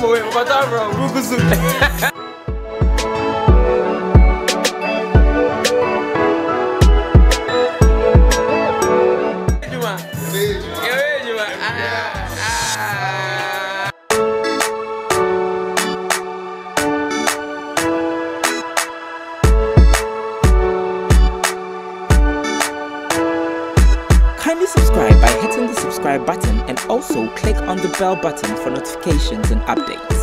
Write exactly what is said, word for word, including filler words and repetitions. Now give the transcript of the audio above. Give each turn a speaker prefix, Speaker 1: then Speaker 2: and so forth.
Speaker 1: wait, but I'm wrong.
Speaker 2: Kindly subscribe by hitting the subscribe button and also click on the bell button for notifications and updates.